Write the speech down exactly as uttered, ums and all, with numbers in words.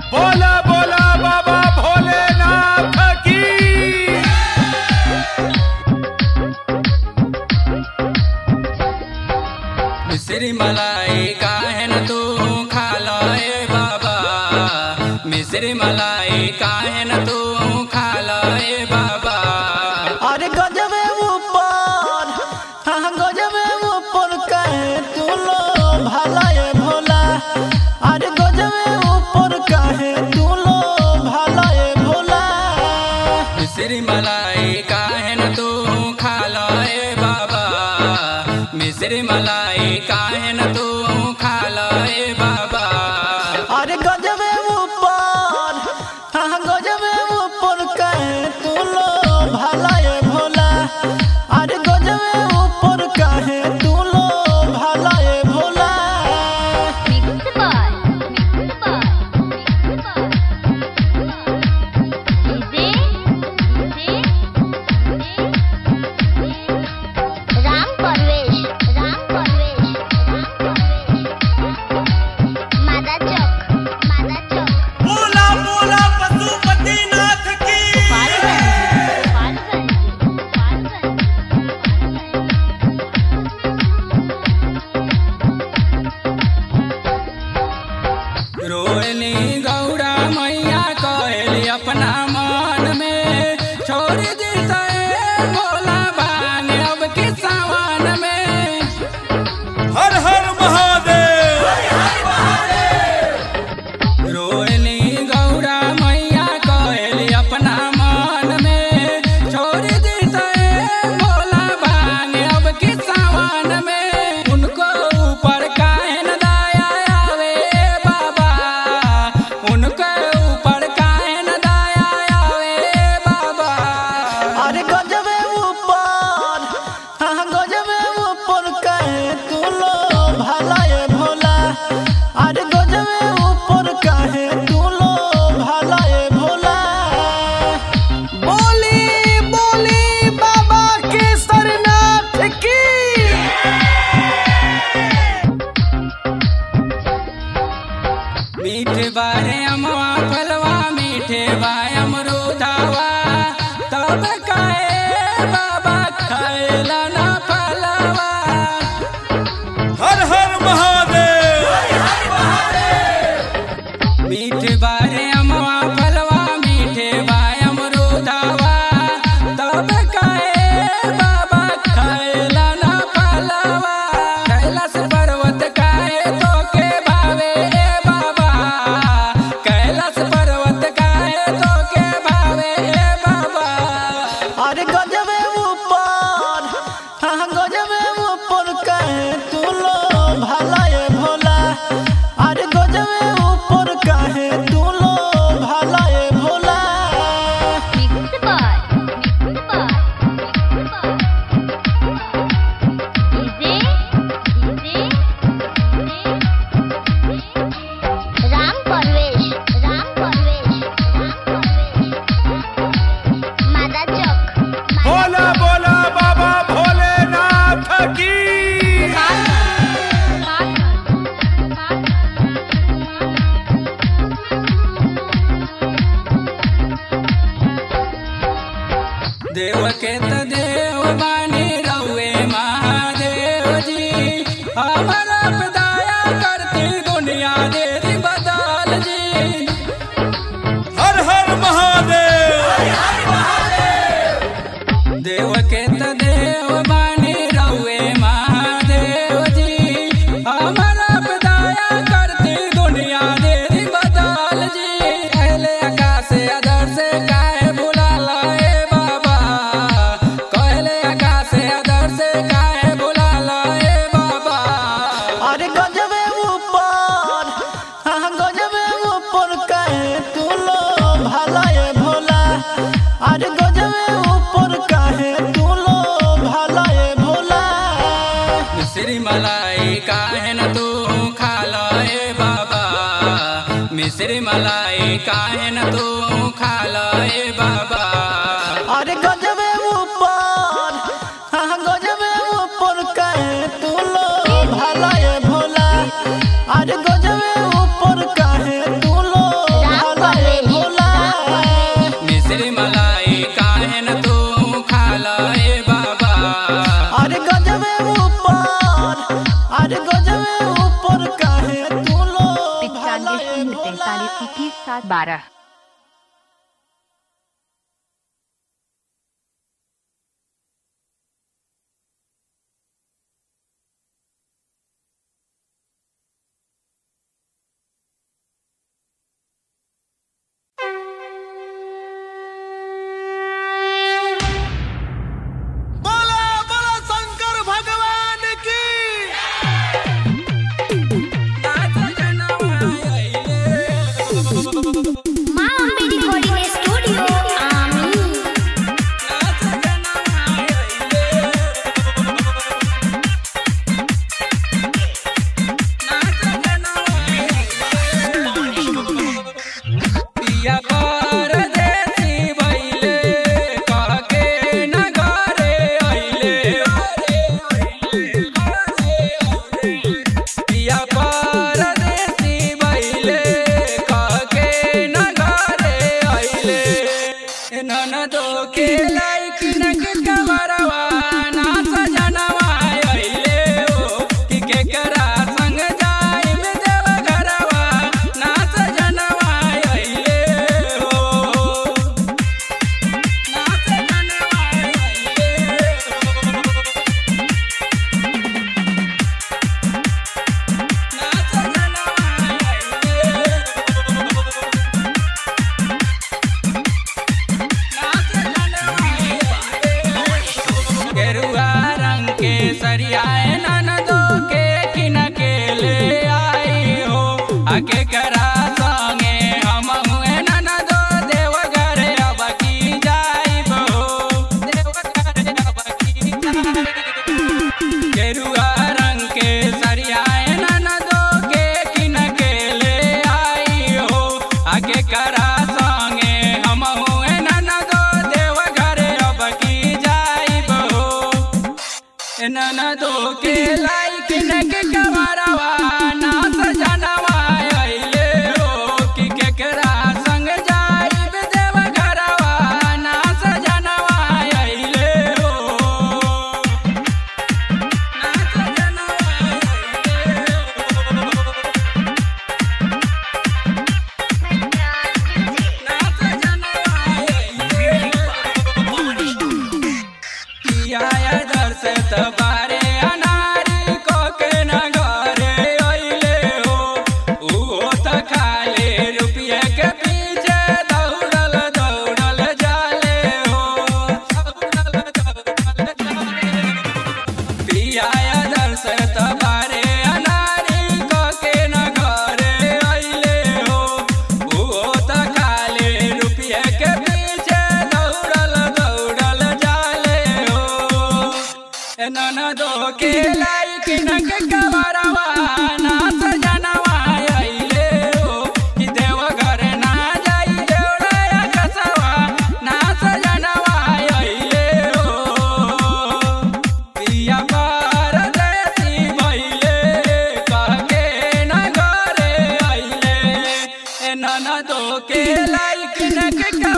बोला बोला बाबा भोलेनाथ की। मिश्री मलाई काहे न तू खा लए बाबा, मिश्री मलाई काहे न तू खा लए बाबा। अरे गजबे ऊपर, हाँ गजबे ऊपर कहे तू लो भला ये भोला। अरे गजबे ऊपर कहे तू लो भला ये भोला। मिश्री मलाई काहे न तू खा लए बाबा, मिश्री मलाई काहे न तू खा लए बाबा। अरे गजबे ऊपर, हाँ गजबे ऊपर कहे तू लो भला ये भोला। अरे गजबे ऊपर कहे तू लो भला ये Bhola. Mixed by, mixed by, mixed by. D J, D J, Ram Parvesh, Ram Parvesh, Ram Parvesh. मादा चौक, मादा चौक। बोला बोला पशुपतिनाथ की। फालगंज, फालगंज, फालगंज। रोहिणी गौरा मैया कहली अपना मन में, छोड़ देता है भोला भान अब के सावन में। हर हर महादेव। रोहिणी गौरा मैया कहली अपना मन में, छोड़ देता है भोला भान अब के सावन में। उनको ऊपर काहे न दया आवे बाबा, उनको ऊपर काहे न दया आवे बाबा। अरे गजबे ऊपर, हाँ गजबे ऊपर कहे तू लो भला ये भोला। अरे गजबे ऊपर कहे तू लो भला ये भोला। बोली बोली बाबा केसरनाथ की। मीठे बारे अमवा फलवा, मीठे बाय अमरूदावा, तब काहे बाबा खाएला ना फलवा। हर हर महादेव। मीठे बारे अमवा फलवा, मीठे बाय अमरूदावा, तब काहे बाबा खाएला ना फलवा। कैलाश पर्वत काहे तोके भावे ए बाबा, कैलाश पर्वत काहे तोके भावे ए बाबा। अरे गजबे ऊपर, हाँ गजबे ऊपर कहे तू लो भला ये भोला। अरे गजबे ऊपर कहे तू लो भला ये Bhola. Mixed by, mixed by, mixed by. D J, D J, Ram Parvesh, Ram Parvesh, Ram Parvesh. मादा चौक, बोला बोला बाबा भोलेनाथ की। देव के त देव बानी रहुए महादेव जी, हमारा पे दया करती दुनिया देरी बदल जी। हर हर महादेव। देव के त देव बानी रहुए महादेव जी, हमारा पे दया करती दुनिया देरी बदल जी। कहले आकाश अदर से काहे भुला लाए बाबा, कहले आकाश अदर से काहे भुला लाए बाबा। अरे गजबे ऊपर, हाँ गजबे ऊपर कहे तू लो भला ये भोला। अरे गजबे ऊपर कहे तू लो भला ये भोला। मिश्री मलाई काहे न तू खा लए बाबा, मिश्री मलाई काहे न तू खा लए बाबा। अरे गजबे ऊपर, हाँ गजबे ऊपर कहे तू लो भला ये भोला। अरे गजबे ऊपर कहे तू लो तैतालीस इक्कीस सात बारह। बोला बोला शंकर भगवान की। माँ अम्बे रिकॉर्डिंग स्टूडियो आमी। पिया परदेसी भइले कहके नगरे अइले। पिया परदेसी भइले कहके नगरे अइले। ननदो के लाइक नक कमरवा ना सजनवा अइले हो कि केकरा संग जाइब देव घरवा ना सजनवा अइले हो। ना सजनवा अइले हो। ना सजनवा अइले। गेरुआ रंग के सरियाए ननदो के किन के ले आई हो। आके करा संगे हम हुए ननदो देवघर अब की जाइब हो। देवघर अब की जाइब। गेरुआ रंग के सरियाए ननदो के किन के ले आई हो। आके करा संगे हम हुए ननदो देवघर अब की जाइब हो। ननदो के लाइक नक कमरवा ना सजनवा अइले हो कि केकरा संग जाइब देव घरवा ना सजनवा अइले हो। ना सजनवा अइले हो। ना सजनवा अइले हो। पिया दर्श तबारे अनारी को के नगरे अइले हो। उहो त खाले रुपये के पीछे दौड़ल दौड़ल जाले हो। दौड़ल दौड़ल जाले हो। पिया दर्श तबारे अनारी को के नगरे अइले हो। उहो त खाले रुपये के पीछे दौड़ल दौड़ल जाले हो। ननदो के लाइक नक कमरवा ना सजनवा अइले हो कि देवघर ना जाई देवड़ाया कसवा ना सजनवा अइले हो। पिया परदेसी भइले कहके नगरे अइले। ननदो के लाइक नक